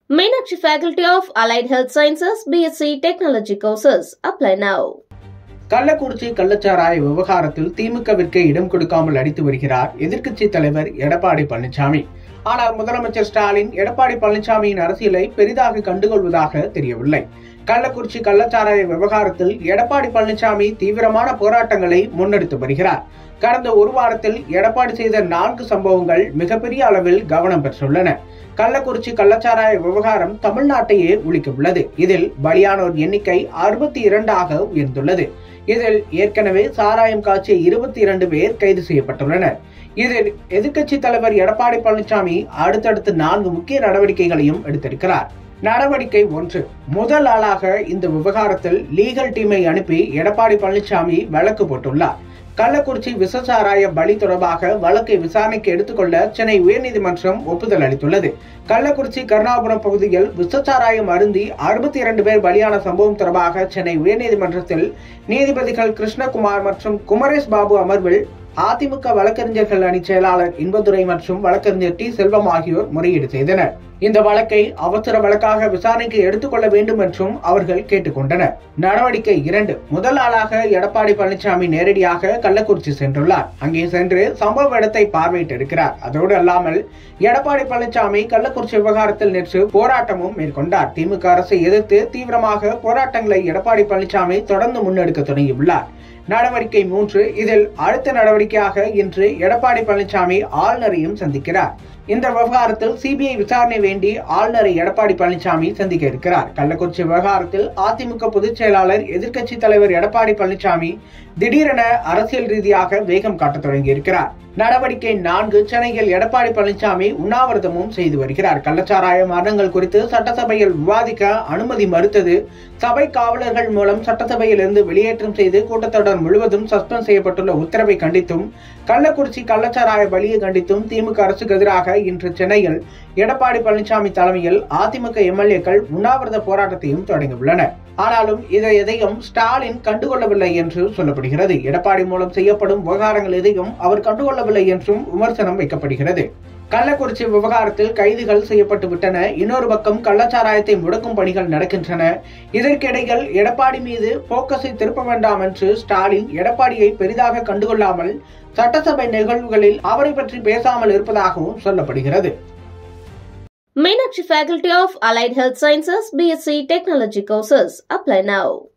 Meenakshi Faculty of Allied Health Sciences, BSc Technology courses. Apply now. Kallakurichi கள்ளச்சாராய விவகாரத்தில் திமுகவிற்கு இடம் கொடுக்காமல் அடித்து வருகிறார் எதிர்க்கட்சி தலைவர் எடப்பாடி பழனிசாமி. ஆனால் முதலமைச்சர் ஸ்டாலின் எடப்பாடி பழனிசாமியின் அரசியலை பெரிதாக கண்டுகொள்வதாக தெரியவில்லை. கள்ளக்குறிச்சி கள்ளச்சாராய விவகாரத்தில் எடப்பாடி பழனிசாமி தீவிரமான போராட்டங்களை முன்னெடுத்து வருகிறார். கடந்த ஒரு வாரத்தில் எடப்பாடி செய்த 4 சம்பவங்கள் மிகப்பெரிய அளவில் கவனம் பெற்றுள்ளன. கள்ளக்குறிச்சி கள்ளச்சாராய விவகாரம் தமிழ்நாட்டையே உலுக்கி உள்ளது. இதில் பலியானோர் எண்ணிக்கை 62 உயர்ந்துள்ளது. இதில் ஏற்கனவே சாராயம் காய்ச்சிய 22 பேர் கைது செய்யப்பட்டுள்ளனர். இதில் எதிர்க்கட்சி தலைவர் எடப்பாடி பழனிசாமி அடுத்தடுத்து 4 முக்கிய நடவடிக்கைகளையும் எடுத்திருக்கிறார். நடவடிக்கை 1. முதல் ஆளாக இந்த விவகாரத்தில் லீகல் டீமை அனுப்பி எடப்பாடி பழனிசாமி வழக்கு போட்டுள்ளார். கள்ளக்குறிச்சி விசசாராய பலி தொடர்பாக வழக்கை விசாரணைக்கு எடுத்துக்கொள்ள சென்னை உயர்நீதிமன்றம் ஒப்புதல் அளித்துள்ளது. கள்ளக்குறிச்சி கருணாபுரம் பகுதியில் விசசாராயம் அருந்தி 62 பேர் பலியான சம்பவம் தொடர்பாக சென்னை உயர்நீதிமன்றத்தில் நீதிபதிகள் கிருஷ்ணகுமார் மற்றும் குமரேஷ் பாபு அமர்வில் அதிமுக வழக்கறிஞர்கள் அணி செயலாளர் இன்பதுரை மற்றும் வழக்கறிஞர் டி செல்வம் ஆகியோர் முறையீடு செய்தனர். இந்த வழக்கை அவசர வழக்காக விசாரணைக்கு எடுத்துக்கொள்ள வேண்டும் என்றும் அவர்கள் கேட்டுக்கொண்டனர். நடவடிக்கை 2. முதல் ஆளாக எடப்பாடி பழனிசாமி நேரடியாக கள்ளக்குறிச்சி சென்றுள்ளார். அங்கே சென்று சம்பவ இடத்தை பார்வையிட்டிருக்கிறார். அதோடு அல்லாமல் எடப்பாடி பழனிசாமி கள்ளக்குறிச்சி விவகாரத்தில் நேற்று போராட்டமும் மேற்கொண்டார். திமுக அரசை எதிர்த்து தீவிரமாக போராட்டங்களை எடப்பாடி பழனிசாமி தொடர்ந்து முன்னெடுக்க தொடங்கியுள்ளார். நடவடிக்கை 3. இதில் அடுத்த நடவடிக்கையாக இன்று எடப்பாடி பழனிசாமி ஆளுநரையும் சந்திக்கிறார். இந்த விவகாரத்தில் சிபிஐ விசாரணை வேண்டி ஆளுநரை எடப்பாடி பழனிசாமி சந்திக்க இருக்கிறார். கள்ளக்குறிச்சி விவகாரத்தில் அதிமுக பொதுச் செயலாளர் எதிர்க்கட்சி தலைவர் எடப்பாடி பழனிசாமி திடீரென அரசியல் ரீதியாக வேகம் காட்ட தொடங்கி இருக்கிறார். நடவடிக்கை 4. சென்னையில் எடப்பாடி பழனிசாமி உண்ணாவிரதமும் செய்து வருகிறார். கள்ளச்சாராய மரணங்கள் குறித்து சட்டசபையில் விவாதிக்க அனுமதி மறுத்தது, சபை காவலர்கள் மூலம் சட்டசபையில் இருந்து வெளியேற்றம் செய்து கூட்டத்தொடர் முழுவதும் சஸ்பெண்ட் செய்யப்பட்டுள்ள உத்தரவை கண்டித்தும் கள்ளக்குறிச்சி கள்ளச்சாராய பலியை கண்டித்தும் திமுக அரசுக்கு எதிராக இன்று சென்னையில் எடப்பாடி பழனிசாமி தலைமையில் அதிமுக எம்எல்ஏக்கள் உண்ணாவிரத போராட்டத்தையும் தொடங்கியுள்ளனர். ஆனாலும் இதை எதையும் ஸ்டாலின் கண்டுகொள்ளவில்லை என்று சொல்லப்படுகிறது. எடப்பாடி மூலம் செய்யப்படும் விவகாரங்கள் எதையும் அவர் கண்டுகொள்ளவில்லை என்றும் விமர்சனம் வைக்கப்படுகிறது. கள்ளக்குறிச்சி விவகாரத்தில் கைதுகள் செய்யப்பட்டு விட்டன. இன்னொரு பக்கம் கள்ளச்சாராயத்தை முடக்கும் பணிகள் நடக்கின்றன. இதற்கிடையில் எடப்பாடி மீது போக்கஸை திருப்ப வேண்டாம் என்று ஸ்டாலின் எடப்பாடியை பெரிதாக கண்டுகொள்ளாமல் சட்டசபை நிகழ்வுகளில் அவரை பற்றி பேசாமல் இருப்பதாகவும் சொல்லப்படுகிறது. Meenakshi Faculty of Allied Health Sciences, BSc Technology courses. Apply now.